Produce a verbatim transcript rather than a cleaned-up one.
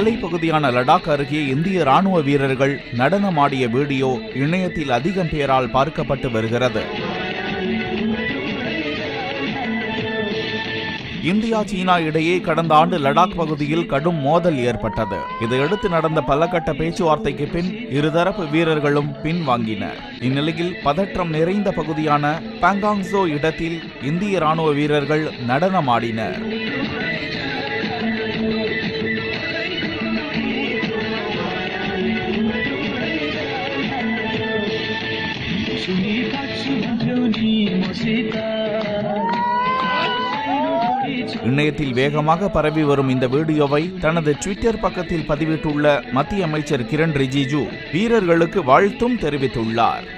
மலைப்பகுதியான லடாக் அருகே இந்திய ராணுவ வீரர்கள் நடனமாடிய வீடியோ இணையத்தில் அதிகம் பேரால் பார்க்கப்பட்டு வருகிறது. இந்தியா சீனா இடையே கடந்த ஆண்டு லடாக் பகுதியில் கடும் மோதல் ஏற்பட்டது. இதையடுத்து நடந்த பலகட்ட பேச்சுவார்த்தைக்கு பின் இருதரப்பு வீரர்களும் பின்வாங்கினர். இந்நிலையில் பதற்றம் நிறைந்த பகுதியான பாங்காங்ஸோ இடத்தில் இந்திய ராணுவ வீரர்கள் நடனமாடினர். இணையத்தில் வேகமாக பரவி வரும் இந்த வீடியோவை தனது ட்விட்டர் பக்கத்தில் பதிவிட்டுள்ள மத்திய அமைச்சர் கிரண் ரிஜிஜு வீரர்களுக்கு வாழ்த்தும் தெரிவித்துள்ளார்.